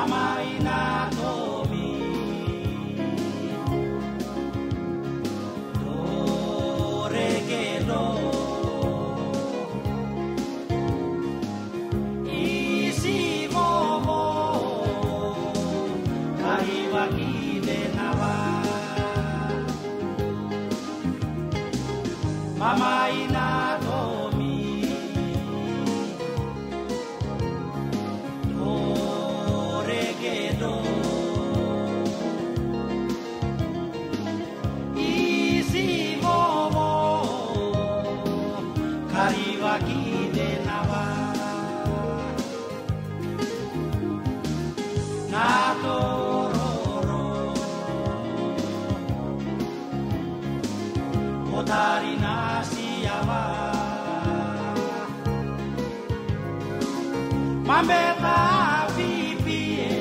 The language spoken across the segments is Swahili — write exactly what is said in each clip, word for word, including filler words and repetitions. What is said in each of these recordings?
Mamai Natomi Toregedo Isi momo Kariwaki de Nava Mamai Natomi Tatana siapa Mambeta pipi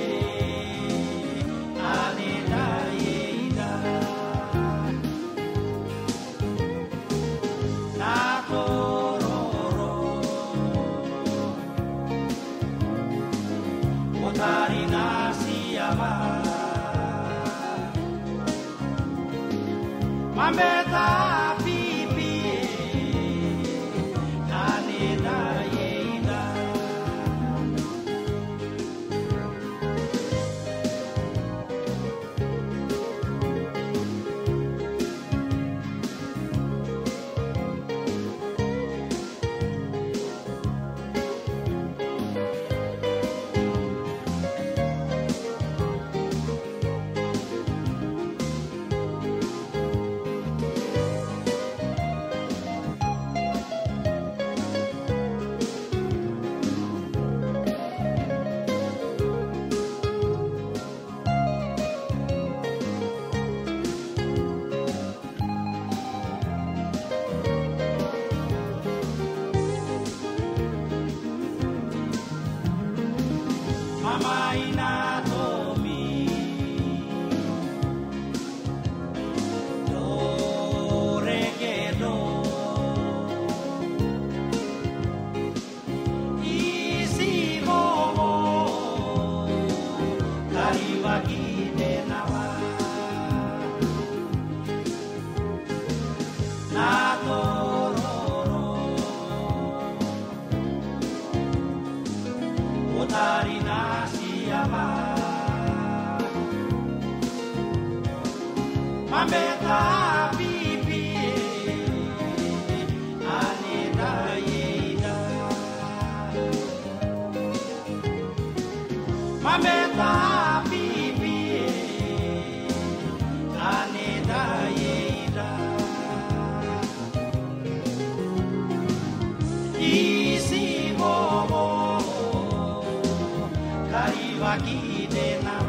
Aneta yeida Natororo Tatana siapa Mambeta Mamai Natomi Toregedo Isi momo Kariwaki de Nava Natororo Otarina Mambeta pipi Aneta yeida Mambeta pipi Aneta yeida Isi momo Kariwaki de na